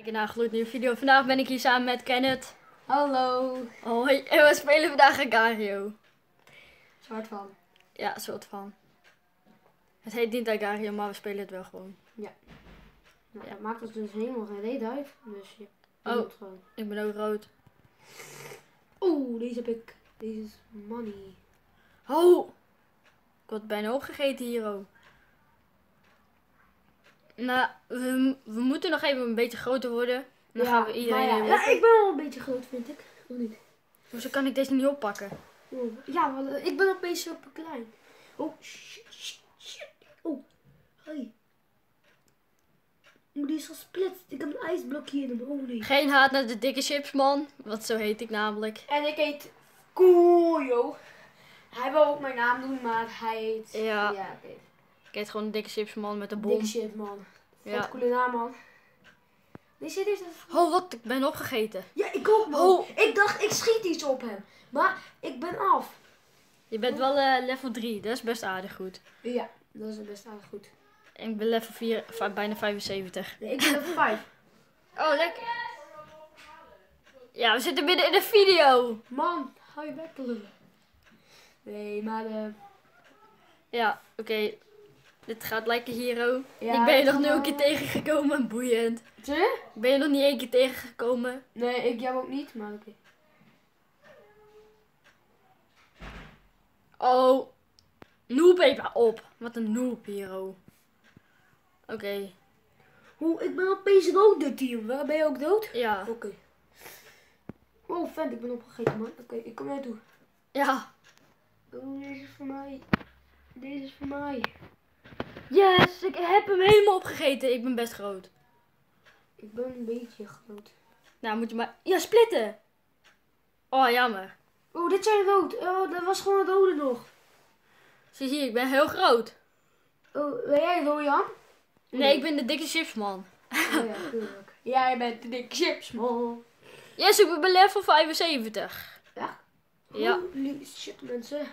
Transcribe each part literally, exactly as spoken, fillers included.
Naar een gloednieuwe video. Vandaag ben ik hier samen met Kenneth. Hallo. Hoi. En we spelen vandaag Agario. Soort van. Ja, soort van. Het heet niet Agario, maar we spelen het wel gewoon. Ja. Nou, dat maakt ons dus helemaal geen reet uit. Dus je Oh. doet het gewoon. Ik ben ook rood. Oeh, deze heb ik. Deze is money. Oh! Ik word bijna opgegeten hier ook. Nou, we, we moeten nog even een beetje groter worden. Dan Ja, gaan we iedereen... maar ja, even- ja, ik ben wel een beetje groot, vind ik. Of niet? Hoezo kan ik deze niet oppakken? Oeh, ja, want eh, ik ben opeens super klein. Oh, shit, shit, shit. Oh, hey. Oeh, die is al split. Ik heb een ijsblokje in hem. Oh nee. Geen haat naar de dikke chipsman. Want zo heet ik namelijk. En ik heet Koejo. Hij wil ook mijn naam doen, maar hij heet... Ja. Ja, oké. Ik heet gewoon de dikke chipsman met de bom. Dikke shit, man. Vet Ja. coole naam, man. Nee, serieus, dat is... Oh, wat? Ik ben opgegeten. Ja, ik ook, man. Oh. Ik dacht, ik schiet iets op hem. Maar ik ben af. Je bent wel eh, level drie. Dat is best aardig goed. Ja, dat is best aardig goed. En ik ben level vier, va- bijna vijfenzeventig. Nee, ik ben level vijf. Oh, lekker. Ja, we zitten midden in een video. Man, hou je bek lullen. Nee, maar eh Ja, oké. Dit gaat lekker, Hero. Ja, ik ben je ik nog ga nul maar- keer tegengekomen. Boeiend. Zie? Ik ben je nog niet één keer tegengekomen. Nee, ik jou ook niet, maar oké. Oh. Noob even op. Wat een noob, Hero. Oké. Hoe, ik ben opeens rood dit team. Waar ben je ook dood? Ja. Oké. Oh, vent, ik ben opgegeten, man. Oké, ik kom naartoe. Ja. Oh, deze is voor mij. Deze is voor mij. Yes, ik heb hem helemaal opgegeten. Ik ben best groot. Ik ben een beetje groot. Nou, moet je maar... Ja, splitten. Oh, jammer. Oh, dit zijn rood. Oh, dat was gewoon het rode nog. Zie je, ik ben heel groot. Oh, ben jij rood, Jan? Nee, ik ben de dikke chipsman. Oh, ja, tuurlijk. Jij bent de dikke chips, man. Yes, ik ben level vijfenzeventig. Ja? Ja. Holy shit, mensen.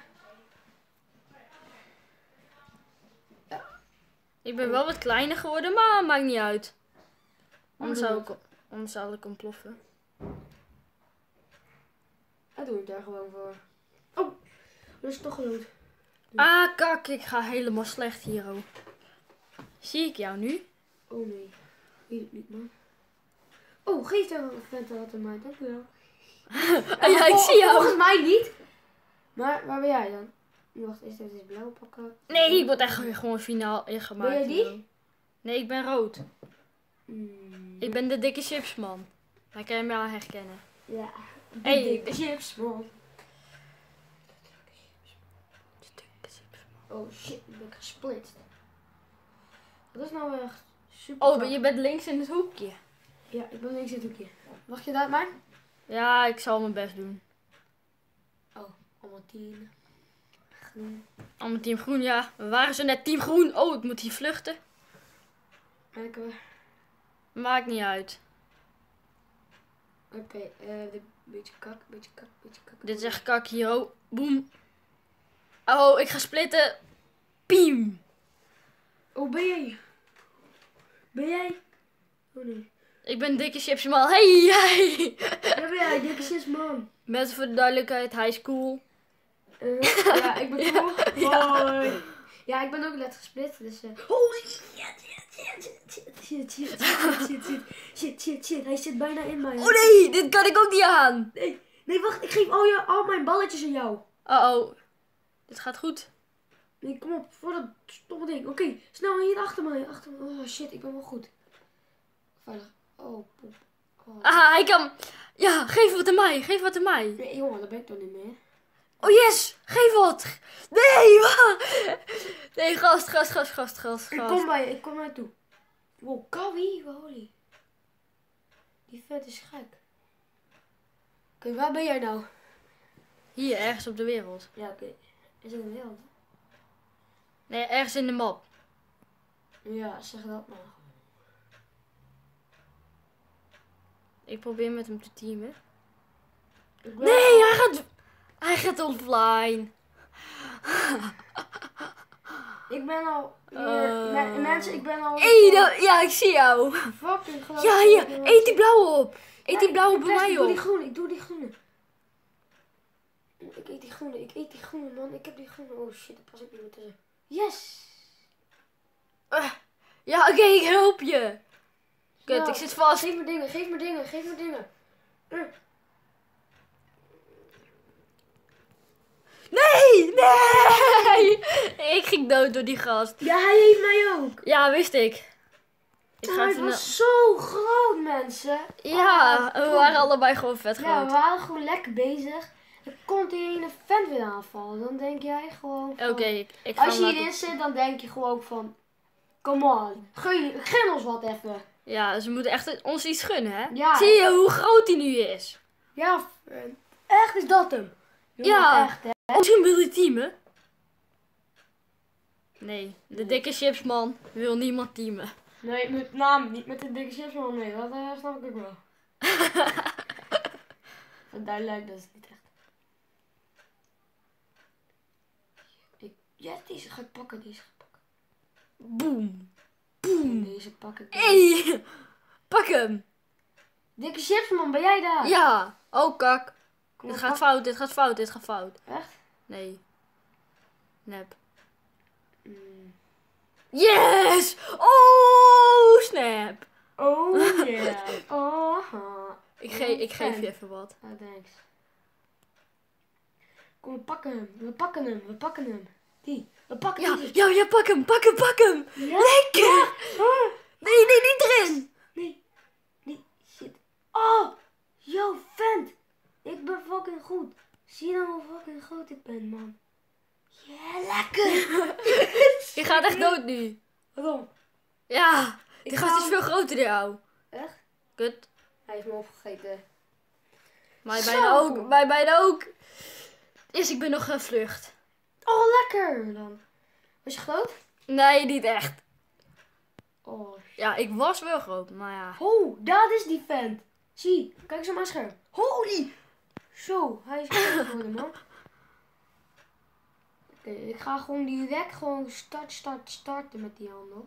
Ik ben wel wat kleiner geworden, maar maakt niet uit. Anders Maakt zou niet ik, anders zou ik ontploffen. Dat doe ik daar gewoon voor. Oh, dat is toch geloot. Ah, kak, ik ga helemaal slecht hier, oh. Zie ik jou nu? Oh nee, weet ik niet, man. Oh, geef daar een vent wat aan mij, dankjewel. Ah, ja, ik zie jou. Volgens mij niet. Maar waar ben jij dan? Wacht, eerst even deze blauw pakken. Nee, ik word echt gewoon finaal ingemaakt. Ben jij die? hier, oh. Nee, ik ben rood. Mm, Ik ben de dikke chipsman. Dan kan je me al herkennen. ja, de Hey. dikke chips, man. De dikke chipsman. Oh shit, ik ben gesplitst. Dat is nou echt super. Oh, krap. je bent links in het hoekje. Ja, ik ben links in het hoekje. Wacht je dat maar? Ja, ik zal mijn best doen. Oh, allemaal tien. Groen. Allemaal team groen, ja. We waren zo net team groen. Oh, ik moet hier vluchten. Lekker. Maakt niet uit. Oké, eh, dit beetje kak, beetje kak, beetje kak. Dit is echt kak hier, oh. Boem. Oh, ik ga splitten. Piem. Oh, ben jij? Ben jij? Oh nee. Ik ben dikke chipsman. Hey, jij. Daar ben jij, dikke sis man. Mensen voor de duidelijkheid, hij is cool. Eh, ja, ik ben cool. Ja. Hoi. Ja, ik ben ook net gesplit, dus... eh holy shit, shit, shit, shit, shit, shit, shit, shit, shit, shit, shit, shit. Hij zit bijna in mij. Oh nee, dit kan ik ook niet aan. Nee, nee, wacht, ik geef al, je, al mijn balletjes aan jou. Oh, oh. Dit gaat goed. Nee, kom op, voor dat stomme ding. Oké, snel hier achter mij, achter mij. Oh shit, ik ben wel goed. Veilig. Oh, poep. Oh. Ah, hij kan... Ja, geef wat aan mij. Geef wat aan mij. Nee, jongen, dat ben ik toch niet meer. Oh yes, geef wat. Nee, wat? Nee, gast, gast, gast, gast, gast, Ik gast. kom bij je, ik kom naartoe. Wow, Kawi, holy. Die vet is gek. Oké, waar ben jij nou? Hier, ergens op de wereld. Ja, oké. Is het een wereld? Nee, ergens in de map. Ja, zeg dat maar. Ik probeer met hem te teamen. Ik ben- Nee, hij gaat... Hij gaat offline. Ik ben al hier. Eh. Me- mensen, ik ben al... Hey, dat- ja, ik zie jou. Fucking groot. Ja, ja. Eet die blauwe op. Eet Ja, die ik- blauwe ik bij best- mij Ik doe die op. groene, ik doe die groene. Ik eet die groene, ik eet die groene, man. Ik heb die groene. Oh shit, dat past ook niet meer tussen. Yes! Eh, Ja, oké, ik help je. Kut, Nou, ik zit vast. Geef me dingen, geef me dingen, geef me dingen. Mm. Nee, nee. Ik ging dood door die gast. Ja, hij heeft mij ook. Ja, wist ik. Ik Oh, ga het even was naar... zo groot, mensen. Ja, Oh, we cool. waren allebei gewoon vet Ja, we groot. waren gewoon lekker bezig. Dan komt die ene vent weer aanvallen. Dan denk jij gewoon Oké, van- ik, ik ga Als je hem hierin laten- zit, dan denk je gewoon van... Come on, gun, gun ons wat even. Ja, ze moeten echt ons iets gunnen, hè? Ja. Zie je hoe groot hij nu is? Ja, friend. Echt is dat hem. Jongen, Ja. echt, hè. Misschien wil hij teamen. Nee, de dikke chipsman wil niemand teamen. Nee, met naam, niet met de dikke chipsman, nee. Dat uh, snap ik ook wel. Duidelijk, dat is niet echt. Ik, ja, deze ga ik pakken, deze ga ik pakken. Boom. En deze pak ik. Hey, pak hem. Dikke chipsman, ben jij daar? Ja. Oh, kak. Kom Dit op, gaat pak- fout, dit gaat fout, dit gaat fout. Echt? Nee. Nep. Mm. Yes! Oh, snap. Oh yeah. Oh, ha. Ik, ge ik geef je even wat. Ah, thanks. Kom, we pakken hem. We pakken hem. We pakken hem. Die. We pakken Ja, die. ja, ja, pak hem, pak hem, pak hem. Ja? Lekker. Ah. Nee, nee, niet erin. Nee. Nee. Shit. Oh. Yo, vent. Ik ben fucking goed. Zie je nou hoe fucking groot ik ben, man? Ja, lekker. Je gaat echt dood nu. Waarom? Ja, Ik die ga gast is hem- veel groter dan jou. Echt? Kut. Hij heeft me opgegeten. Mij Zo. bijna ook, mij bijna ook. Is ik ben nog gevlucht. Oh, lekker dan. Was je groot? Nee, niet echt. Oh. Ja, ik was wel groot, maar ja. Oh, dat is die vent. Zie, kijk eens op mijn scherm. Holy. Zo, hij is groot geworden, man. Oké, ik ga gewoon direct gewoon start, start, starten met die handel.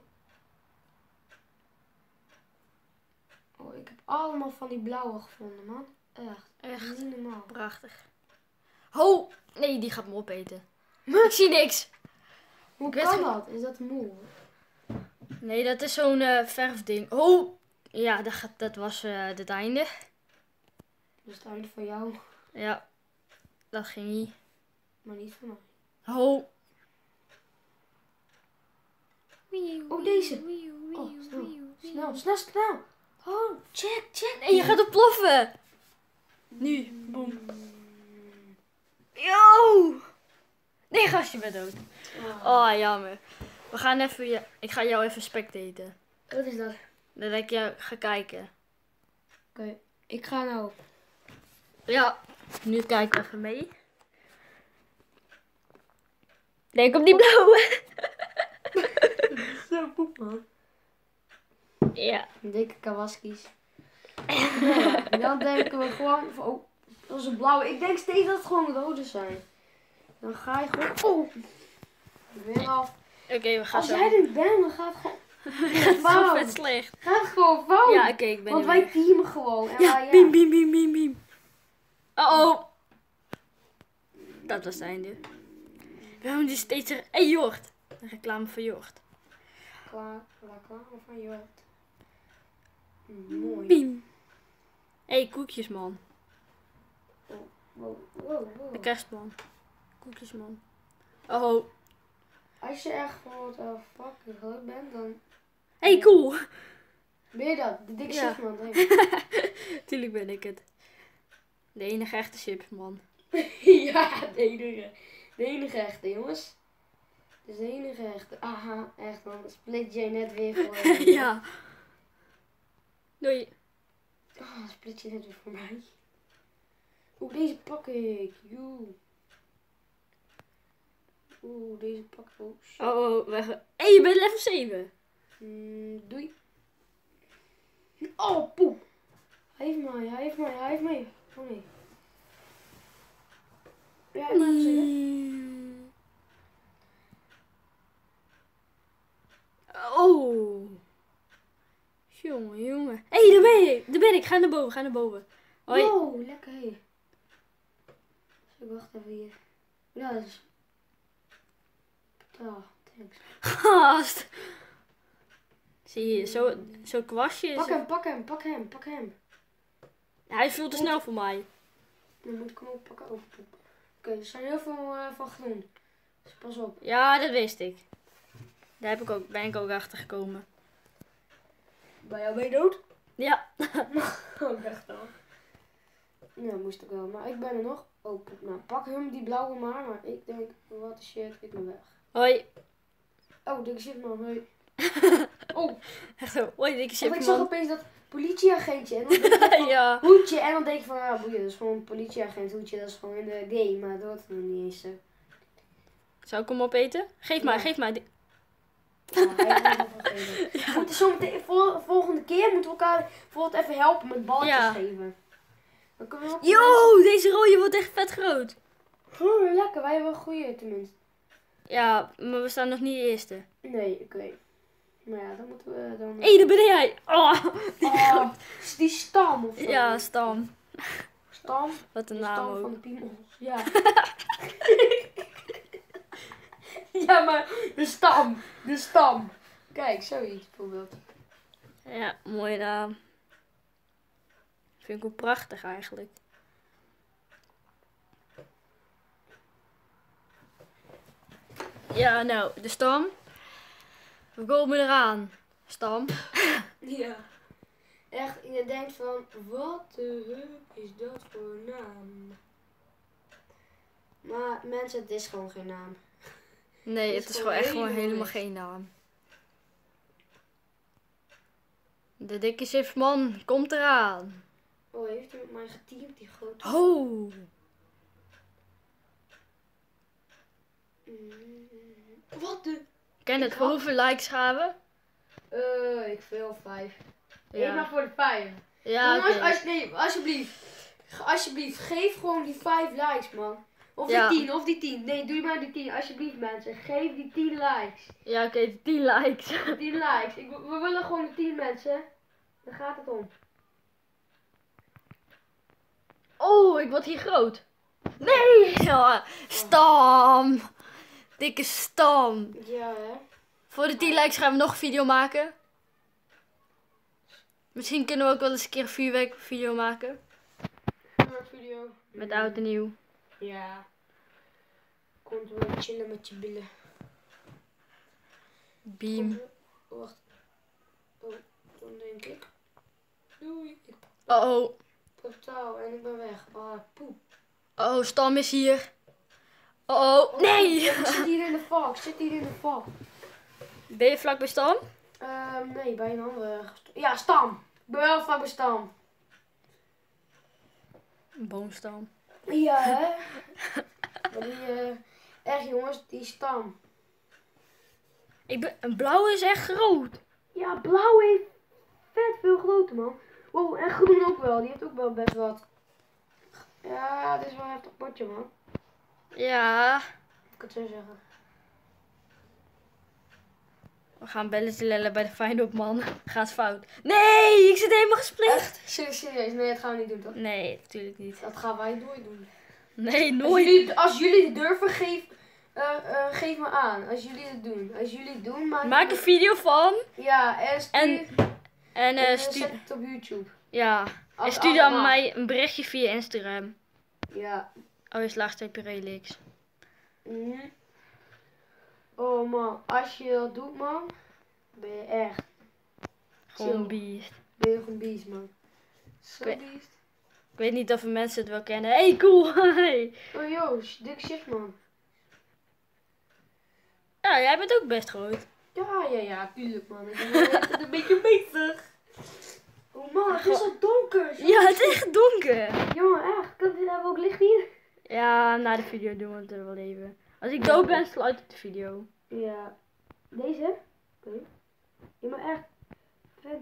Oh, ik heb allemaal van die blauwe gevonden, man. Echt. Echt Niet normaal. prachtig. Ho! Nee, die gaat me opeten. Huh? Ik zie niks. Hoe Ik werd kan ge- dat? Is dat moe? Nee, dat is zo'n eh, verfding. Oh! Ja, dat, gaat, dat was eh, het einde. Dat is het einde van jou, Ja, dat ging niet. maar niet van mij. Ho! Oh, deze. Oh, snel. Snel, snel, snel. Oh, check, check. Nee, je gaat ontploffen. Nu, boem. Yo! Nee, gast, je bent dood. Oh. Oh, jammer. We gaan even, ja, ik ga jou even spectaten. Wat is dat? Dan denk je, ga kijken. Oké, ik ga nou. Ja, nu kijk even mee. Denk op die blauwe. Zo poep, man. Ja. Dikke kawaski's. Ja, dan denken we gewoon van, oh, dat is een blauwe. Ik denk steeds dat het gewoon rode zijn. Dan ga je gewoon, oh. Weer af. Oké, we gaan Als zo. jij er niet bent, dan gaat het gewoon Het gaat zo vet fout. slecht. Gaat het gewoon fout. Ja, oké, ik ben Want er wij weer. teamen gewoon. En Ja, wij, ja. biem, biem, biem, biem, biem. Oh, oh. Dat was het einde. We hebben dus steeds... Hé, hey, Jort. Een reclame voor Jort. Klaar, klaar, klaar. Van je hoofd. Mooi. Biem. Hé, hey, koekjes, man. Wow, wow, wow. De kerstman. Koekjes, man. Oh. Als je echt gewoon uh, fucking groot bent, dan Hé, hey, cool. ben je dat. De dikke Ja. chipsman, denk ik. Tuurlijk ben ik het. De enige echte chips, man. Ja, de enige. De enige echte, jongens. Dus de enige echte. Aha, echt man. Split jij net weer voor. Ja. Doei. Oh, split je net weer voor mij. Oeh, deze pak ik. Joe. Oeh, deze pak ik ook. Shit. Oh, oh, weg. Hé, hey, je bent level zeven. Mm, doei. Oh, poep. Hij heeft mij, hij heeft mij, hij heeft mij. Oh nee. Ja, ik ben zeker. Mm. Oh. Jongen, jongen. Hé, hey, daar ben ik. Daar ben ik. Ga naar boven, ga naar boven. Hoi. Wow, lekker hier. Ik wacht even hier. Ja, dat is... Oh, thanks. Gast. Zie je, zo, zo kwastje is Pak het. hem, pak hem, pak hem, pak hem. Ja, hij is veel te snel voor mij. Dan moet ik hem ook pakken. Oh, Oké, okay, er zijn heel veel uh, van groen. Dus pas op. Ja, dat wist ik. Daar heb ik ook, ben ik ook achter gekomen. Bij jou ben je dood? Ja. Oh, echt wel. Ja, moest ik wel. Maar ik ben er nog. Oh, nou, pak hem die blauwe maar. Maar ik denk, wat shit, ik ben weg. Hoi. Oh, dikke shit man, hoi. Oh, Echt zo. Hoi, dikke of shit, ik zag man. opeens dat politieagentje. En dan denk ik van, Ja. hoedje. En dan denk ik van, ja boeien, dat is gewoon een politieagent hoedje. Dat is gewoon in de game. Maar dat wordt er nog niet eens zo. Zou ik hem opeten? Geef maar, Ja. geef maar. Die- Ja, hij moet nog wel geven. We moeten zo meteen, vol, volgende keer moeten we elkaar bijvoorbeeld even helpen met balletjes Ja. geven. Dan kunnen we ook Yo, deze rode wordt echt vet groot. Oh, lekker, wij hebben een goede tenminste. Ja, maar we staan nog niet eerste. Nee, oké. Okay. Maar ja, dan moeten we dan... Hé, hey, daar ben jij. Oh, die Oh, groot. is die stam of zo? Ja, Stam. Stam? Wat een De naam stam ook. van de piemels. Ja. Ja, maar de stam. De stam. Kijk, zoiets bijvoorbeeld. Ja, mooie naam. Vind ik wel prachtig eigenlijk. Ja, nou, de Stam. We komen eraan. Stam. Ja. Echt, je denkt van, wat de heuk is dat voor naam? Maar mensen, het is gewoon geen naam. Nee, Het het is is gewoon gewoon echt gewoon helemaal helemaal niks. geen naam. De dikke chipsman komt eraan. Oh, heeft hij met mij geteamd, die grote? Oh. Mm, Wat de? Ken het, Ik voor had- hoeveel likes gaan we? Eh, ik veel vijf. Ja. Eén maar voor de vijf. Ja, Jongens, oké. als, nee, alsjeblieft. Alsjeblieft, geef gewoon die vijf likes, man. Of Ja. die tien, of die tien. Nee, doe maar die tien. Alsjeblieft, mensen. Geef die tien likes. Ja, oké, tien likes. tien likes. Ik, we willen gewoon de tien mensen. Daar gaat het om. Oh, ik word hier groot. Nee! Ja, Stam. Dikke Stam. Ja, hè. Voor de tien likes gaan we nog een video maken. Misschien kunnen we ook wel eens een keer een vuurwerkvideo maken. Een video. Met oud en nieuw. Ja. Komt wel chillen met je billen. Beam. Wacht. Oh, dan denk ik. Doei. Ik Oh, oh. portaal en ik ben weg. Ah, poep. Oh, Stam is hier. Oh, oh. Nee! Ik zit hier in de valk. Ik zit hier in de valk. Ben je vlak bij Stam? Ehm, nee, bij een andere. Ja, Stam. Ik ben wel vlak bij Stam. Een boomstam. Ja, hè? Maar die, eh, echt jongens, die Stam. Ik ben, een blauwe is echt groot. Ja, blauw heeft vet veel groter, man. Wow, en groen ook wel. Die heeft ook wel best wat. Ja, dit is wel een heftig potje, man. Ja. Ik kan het zo zeggen. We gaan belletje lellen bij de Feyenoord man. Gaat fout. Nee, ik zit helemaal gesplitst. Echt? Serieus, serieus. Nee, dat gaan we niet doen, toch? Nee, natuurlijk niet. Dat gaan wij nooit doen. Nee, Als nooit. jullie, als jullie het durven, geef, eh, eh, geef me aan. Als jullie het doen. Als jullie het doen, maak, Maak een video van. Ja, en stuur, En, en, eh, en, eh, stu- zet het op YouTube. ja. En Als stuur dan allemaal. mij een berichtje via Instagram. Ja. Oh, is laagstreepje relix. Mhm. Oh man, als je dat doet, man, ben je echt. Gewoon chill. beest. Ben je gewoon beest, man. Zo Ik beest. Ik weet niet of de mensen het wel kennen. Hey, cool. Hey. Oh joh, dik shit, man. Ja, jij bent ook best groot. Ja, ja, ja, tuurlijk, man. Ik ben wel echt een beetje bezig. Oh man, het is al donker. Zo. Ja, het is echt donker. Jongen, echt. Kan dit hebben ook licht hier? Ja, na de video doen we het er wel even. Als ik dood ben, sluit ik de video. Ja. Deze? Oké. Ja, maar echt. Vet.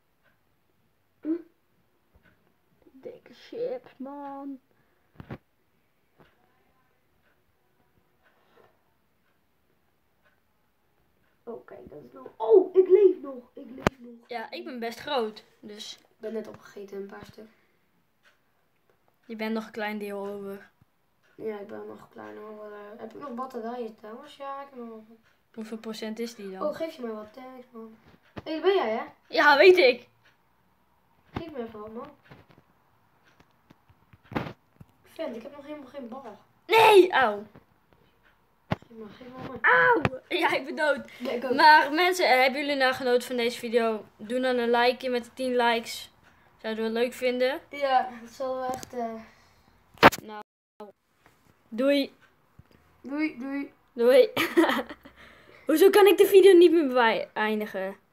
Dikke chips, man. Oh, kijk. dat is nog... Oh, ik leef nog. Ik leef nog. Ja, ik ben best groot. Dus Ik ben net opgegeten, een paar stuk. je bent nog een klein deel over. Ja, ik ben nog klein hoor. Uh, heb ik nog batterijen trouwens? Ja, ik heb nog... Hoeveel procent is die dan? Oh, geef je mij wat. Thanks, man. Hé, hey, ben jij, hè? Ja, weet ik. Geef me even wat, man. Vent, ik heb nog helemaal geen bal. Nee, auw. Geef me, geef me maar. Auw. Ja, ik ben dood. Ja, ik ook. Maar mensen, eh, hebben jullie nou genoten van deze video? Doe dan een like met de tien likes. Zouden we leuk vinden. Ja, dat zullen we echt... Uh... Nou, doei. Doei, doei. Doei. Hoezo kan ik de video niet meer beëindigen?